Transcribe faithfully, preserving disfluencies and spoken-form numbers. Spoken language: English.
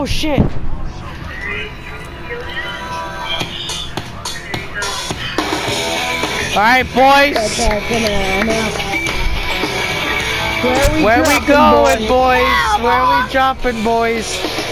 Oh shit! Alright, boys! Where we, Where we dropping, going, boys? boys? Where we dropping, boys?